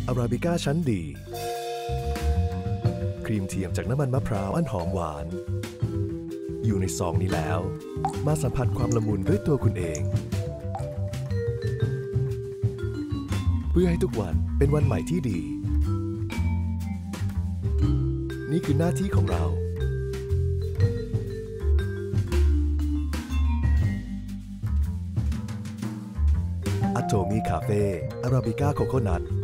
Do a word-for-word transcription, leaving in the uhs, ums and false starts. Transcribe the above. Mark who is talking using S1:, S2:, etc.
S1: อาราบิก้าชั้นดีครีมเทียมจากน้ำมันมะพร้าวอันหอมหวานอยู่ในซองนี้แล้วมาสัมผัสความละมุนด้วยตัวคุณเองเพื่อให้ทุกวันเป็นวันใหม่ที่ดีนี่คือหน้าที่ของเราอะโตมีคาเฟ่อาราบิก้าโคโคนัท